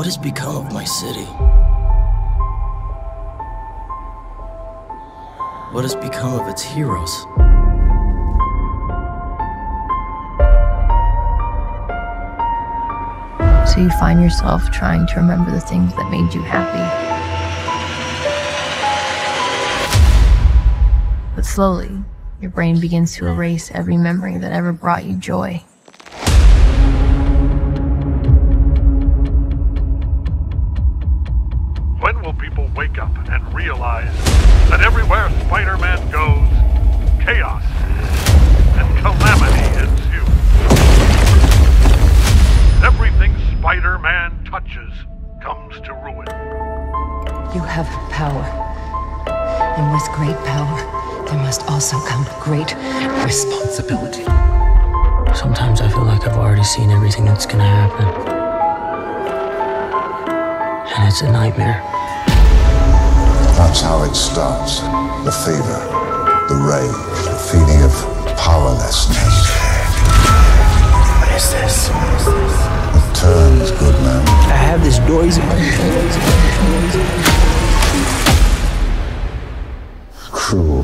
What has become of my city? What has become of its heroes? So you find yourself trying to remember the things that made you happy. But slowly, your brain begins to erase every memory that ever brought you joy. When will people wake up and realize that everywhere Spider-Man goes, chaos and calamity ensue? Everything Spider-Man touches comes to ruin. You have power, and with great power, there must also come great responsibility. Sometimes I feel like I've already seen everything that's gonna happen. And it's a nightmare. That's how it starts. The fever, the rage, the feeling of powerlessness. What is this? It turns, good man. I have this noise in my head. Cruel.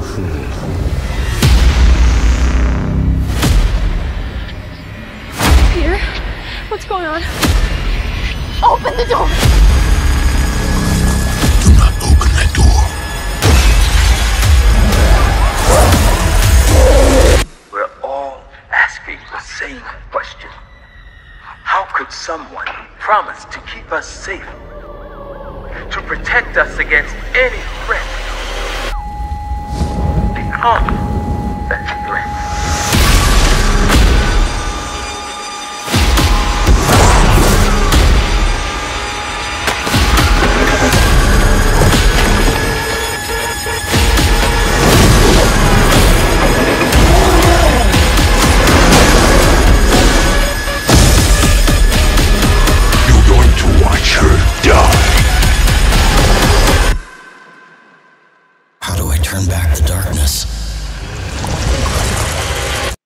Peter, what's going on? Open the door! Do not open that door. We're all asking the same question. How could someone promise to keep us safe? To protect us against any threat? Become that threat.